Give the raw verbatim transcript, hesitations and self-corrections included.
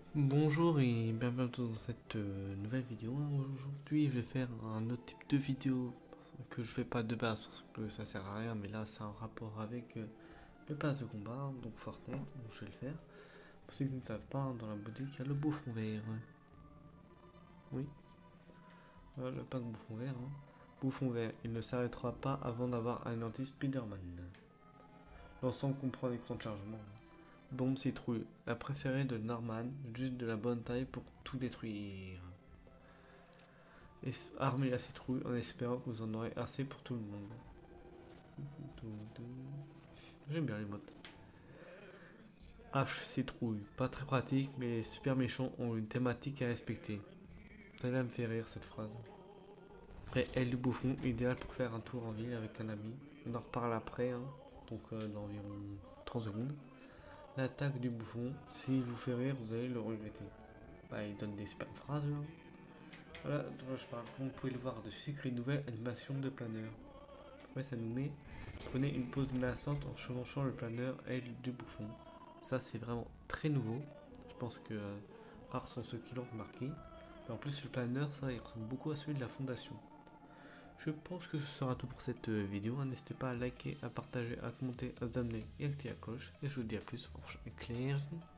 Bonjour et bienvenue dans cette euh, nouvelle vidéo. Aujourd'hui, je vais faire un autre type de vidéo que je fais pas de base parce que ça sert à rien, mais là, c'est un rapport avec euh, le pass de combat, donc Fortnite. Donc je vais le faire. Pour ceux qui ne savent pas, dans la boutique, il y a le bouffon vert. Oui, voilà, le pack bouffon vert. Hein. Bouffon vert, il ne s'arrêtera pas avant d'avoir anéanti Spider-Man. L'ensemble comprend un écran de chargement. Bombe citrouille, la préférée de Norman, juste de la bonne taille pour tout détruire. Et armer la citrouille en espérant que vous en aurez assez pour tout le monde. J'aime bien les modes. H citrouille, pas très pratique, mais les super méchants ont une thématique à respecter. Ça me fait rire cette phrase. Et L du bouffon, idéal pour faire un tour en ville avec un ami. On en reparle après, hein, donc euh, dans environ trente secondes. L'attaque du bouffon, s'il vous fait rire, vous allez le regretter. Bah, il donne des super phrases là. Voilà, je parle, comme vous pouvez le voir dessus, c'est écrit nouvelle animation de planeur. Après, ça nous met prenez une pause menaçante en chevauchant le planeur aile du bouffon. Ça, c'est vraiment très nouveau. Je pense que euh, rares sont ceux qui l'ont remarqué. Et en plus, le planeur, ça, il ressemble beaucoup à celui de la fondation. Je pense que ce sera tout pour cette euh, vidéo. N'hésitez pas à liker, à partager, à commenter, à vous abonner et à activer la cloche. Et je vous dis à plus. Éclair.